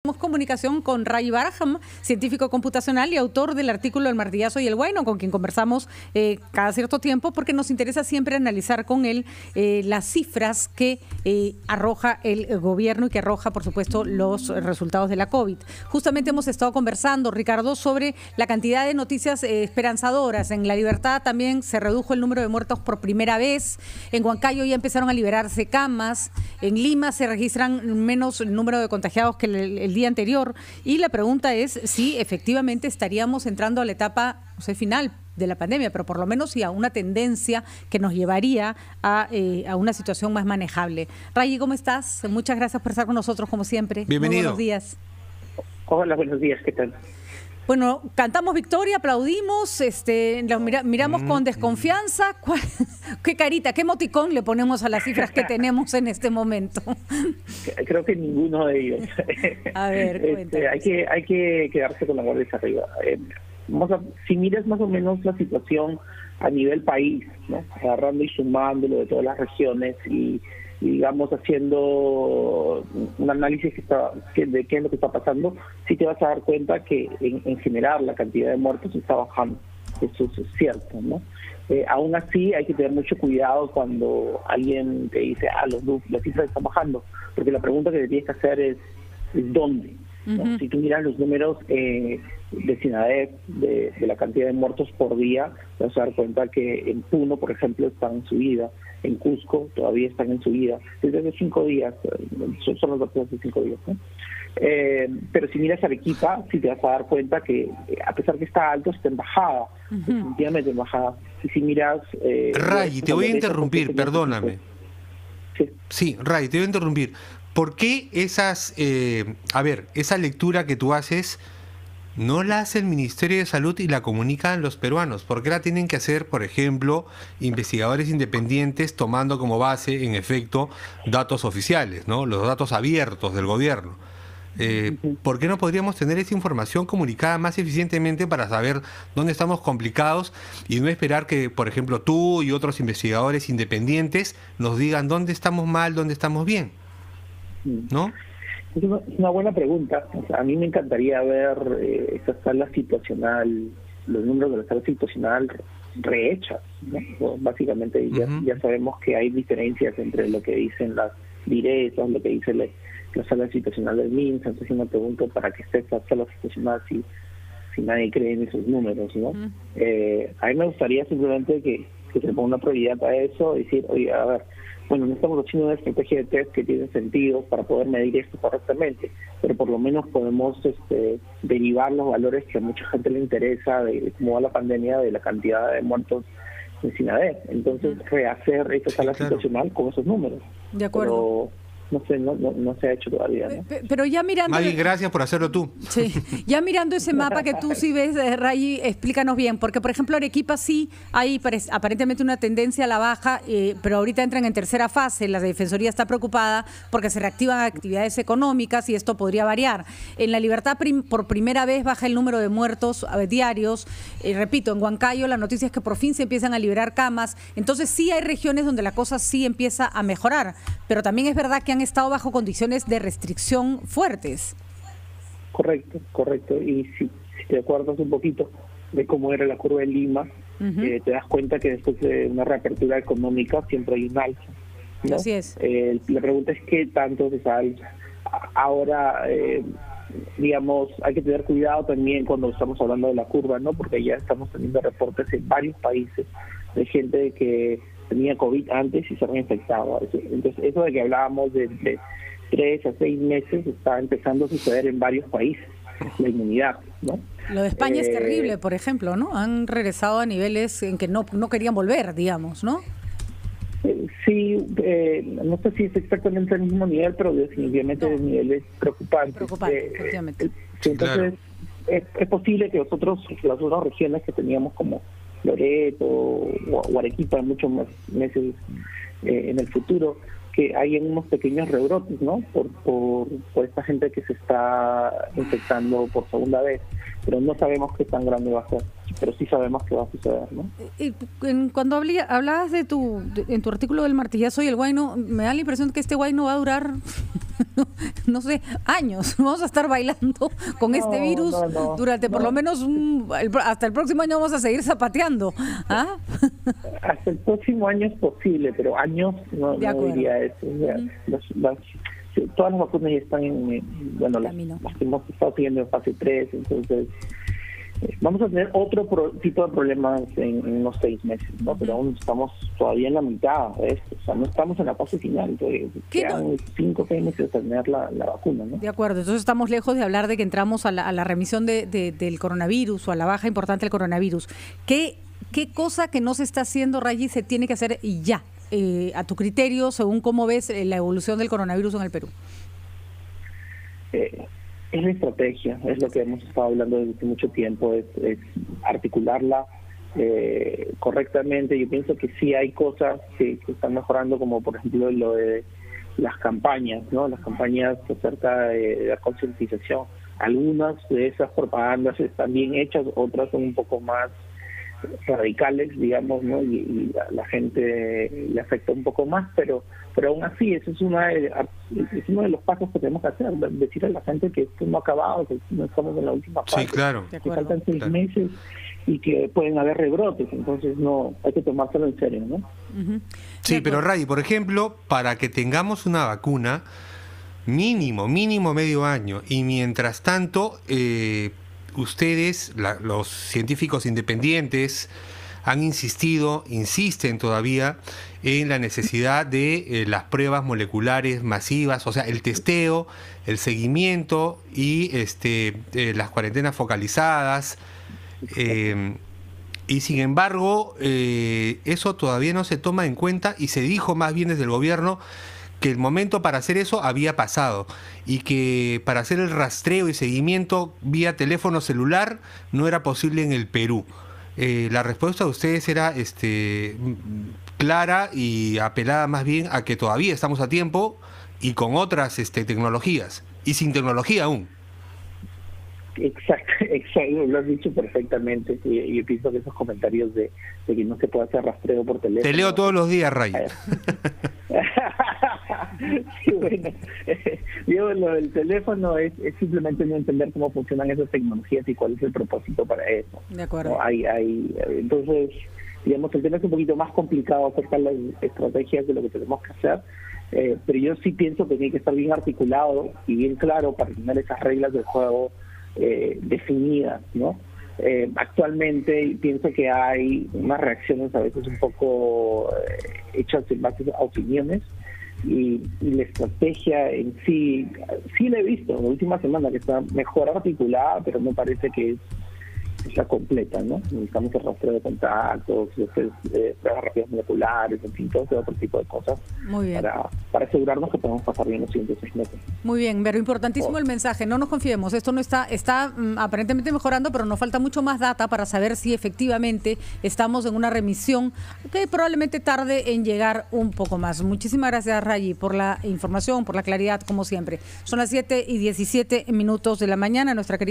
comunicación con Ray Barham, científico computacional y autor del artículo El martillazo y el guayno, con quien conversamos cada cierto tiempo, porque nos interesa siempre analizar con él las cifras que arroja el gobierno y que arroja, por supuesto, los resultados de la COVID. Justamente hemos estado conversando, Ricardo, sobre la cantidad de noticias esperanzadoras. En La Libertad también se redujo el número de muertos por primera vez. En Huancayo ya empezaron a liberarse camas. En Lima se registran menos el número de contagiados que el día anterior. Y la pregunta es si efectivamente estaríamos entrando a la etapa, no sé, final de la pandemia, pero por lo menos sí a una tendencia que nos llevaría a una situación más manejable. Ray, ¿cómo estás? Muchas gracias por estar con nosotros, como siempre. Bienvenido. Muy buenos días. Hola, buenos días, ¿qué tal? Bueno, cantamos victoria, aplaudimos, miramos con desconfianza. ¿Qué carita, qué emoticón le ponemos a las cifras que tenemos en este momento? Creo que ninguno de ellos. A ver, hay que quedarse con la guardia arriba. Si miras más o menos la situación a nivel país, ¿no? Agarrando y sumándolo de todas las regiones y digamos haciendo un análisis de qué es lo que está pasando, sí te vas a dar cuenta que en general la cantidad de muertos está bajando. Eso es cierto, ¿no? Aún así hay que tener mucho cuidado cuando alguien te dice, las cifras están bajando, porque la pregunta que te tienes que hacer es ¿dónde? ¿No? Si tú miras los números de SINADEF, de la cantidad de muertos por día, te vas a dar cuenta que en Puno, por ejemplo, están en subida, en Cusco todavía están en subida, desde hace 5 días, son los datos de 5 días, ¿no? Pero si miras Arequipa, sí te vas a dar cuenta que a pesar que está alto, está en bajada, definitivamente en bajada. Y si miras... Ray, te voy a interrumpir, perdóname. Sí, Ray, te voy a interrumpir. ¿Por qué esa lectura que tú haces no la hace el Ministerio de Salud y la comunican los peruanos? ¿Por qué la tienen que hacer, por ejemplo, investigadores independientes tomando como base, en efecto, datos oficiales, ¿no? Los datos abiertos del gobierno? ¿Por qué no podríamos tener esa información comunicada más eficientemente para saber dónde estamos complicados y no esperar que, por ejemplo, tú y otros investigadores independientes nos digan dónde estamos mal, dónde estamos bien? ¿No? Es una buena pregunta. O sea, a mí me encantaría ver esa sala situacional, los números de la sala situacional rehechas, ¿no? Básicamente ya sabemos que hay diferencias entre lo que dicen las directas, lo que dice la sala situacional del MINSA. Entonces yo me pregunto para qué está esa sala situacional si nadie cree en esos números, ¿no? A mí me gustaría simplemente que se ponga una prioridad a eso, decir, oye, a ver, bueno, no estamos haciendo una estrategia de test que tiene sentido para poder medir esto correctamente, pero por lo menos podemos derivar los valores que a mucha gente le interesa de cómo va la pandemia, de la cantidad de muertos en SINADEF. Entonces, rehacer esta sala situacional con esos números. De acuerdo. Pero no sé, no se ha hecho todavía, ¿no? Pero ya mirando... Maggie, gracias por hacerlo tú. Sí, ya mirando ese mapa que tú sí ves, Ray, explícanos bien, porque por ejemplo Arequipa sí hay aparentemente una tendencia a la baja, pero ahorita entran en tercera fase, la Defensoría está preocupada porque se reactivan actividades económicas y esto podría variar. En La Libertad por primera vez baja el número de muertos diarios, repito, en Huancayo la noticia es que por fin se empiezan a liberar camas, entonces sí hay regiones donde la cosa sí empieza a mejorar, pero también es verdad que han estado bajo condiciones de restricción fuertes. Correcto. Y si te acuerdas un poquito de cómo era la curva en Lima, te das cuenta que después de una reapertura económica siempre hay un alza, ¿no? Así es. La pregunta es qué tanto es esa alza. Ahora, digamos, hay que tener cuidado también cuando estamos hablando de la curva, ¿no? Porque ya estamos teniendo reportes en varios países de gente que tenía COVID antes y se había infectado. Entonces, eso de que hablábamos de 3 a 6 meses está empezando a suceder en varios países, la inmunidad, ¿no? Lo de España es terrible, por ejemplo, ¿no? Han regresado a niveles en que no querían volver, digamos, ¿no? Sí, no sé si es exactamente el mismo nivel, pero definitivamente el nivel es preocupante. Efectivamente. Sí, entonces, es posible que las otras regiones que teníamos como Loreto o Arequipa en muchos más meses en el futuro, que hay unos pequeños rebrotes, ¿no? Por esta gente que se está infectando por segunda vez, pero no sabemos qué tan grande va a ser. pero sí sabemos que va a suceder, ¿no? Cuando hablabas en tu artículo del martillazo y el guayno, me da la impresión de que este guayno va a durar, no sé, años. Vamos a estar bailando con este virus durante por lo menos hasta el próximo año vamos a seguir zapateando. ¿Ah? Hasta el próximo año es posible, pero años no diría eso. O sea, todas las vacunas ya están bueno, las que hemos estado siguiendo en fase 3, entonces vamos a tener otro tipo de problemas en unos 6 meses, ¿no? Pero aún estamos todavía en la mitad de esto, o sea, no estamos en la fase final, quedan 5 o 6 meses de tener la vacuna, ¿no? De acuerdo, entonces estamos lejos de hablar de que entramos a la remisión del coronavirus o a la baja importante del coronavirus. ¿Qué cosa que no se está haciendo, Rayi, se tiene que hacer y ya? A tu criterio, según cómo ves la evolución del coronavirus en el Perú. Es la estrategia, es lo que hemos estado hablando desde hace mucho tiempo, es articularla correctamente. Yo pienso que sí hay cosas que están mejorando, como por ejemplo lo de las campañas, ¿no? Las campañas acerca de la concientización. Algunas de esas propagandas están bien hechas, otras son un poco más radicales, digamos, ¿no? Y la gente le afecta un poco más, pero aún así eso es uno de los pasos que tenemos que hacer, decir a la gente que esto no ha acabado, que no estamos en la última parte, sí, claro, que faltan 6 meses y que pueden haber rebrotes, entonces no hay que tomárselo en serio, ¿no? Sí, pero Rayi, por ejemplo, para que tengamos una vacuna, mínimo medio año, y mientras tanto ustedes, los científicos independientes, insisten todavía en la necesidad de las pruebas moleculares masivas, o sea, el testeo, el seguimiento y las cuarentenas focalizadas. Y sin embargo, eso todavía no se toma en cuenta y se dijo más bien desde el gobierno que el momento para hacer eso había pasado y que para hacer el rastreo y seguimiento vía teléfono celular no era posible en el Perú. La respuesta de ustedes era clara y apelada más bien a que todavía estamos a tiempo y con otras tecnologías y sin tecnología aún. Exacto, lo has dicho perfectamente. Y yo pienso que esos comentarios de que no se puede hacer rastreo por teléfono. Te leo todos los días, Rayi. Sí, bueno, yo lo del teléfono es simplemente no entender cómo funcionan esas tecnologías y cuál es el propósito para eso. De acuerdo. ¿No? Entonces, digamos, el tema es un poquito más complicado acerca de las estrategias de lo que tenemos que hacer, pero yo sí pienso que tiene que estar bien articulado y bien claro para tener esas reglas del juego definidas, ¿no? Actualmente pienso que hay unas reacciones a veces un poco hechas en base a opiniones y la estrategia en sí la he visto en la última semana que está mejor articulada, pero no parece que es la completa, ¿no? Necesitamos el rastreo de contactos, pruebas rápidas moleculares, en fin, todo ese otro tipo de cosas. Muy bien. Para asegurarnos que podemos pasar bien los siguientes 6 meses. Muy bien, pero importantísimo el mensaje, no nos confiemos, esto no está aparentemente mejorando, pero nos falta mucho más data para saber si efectivamente estamos en una remisión que probablemente tarde en llegar un poco más. Muchísimas gracias, Rayi, por la información, por la claridad, como siempre. Son las 7:17 de la mañana, nuestra querida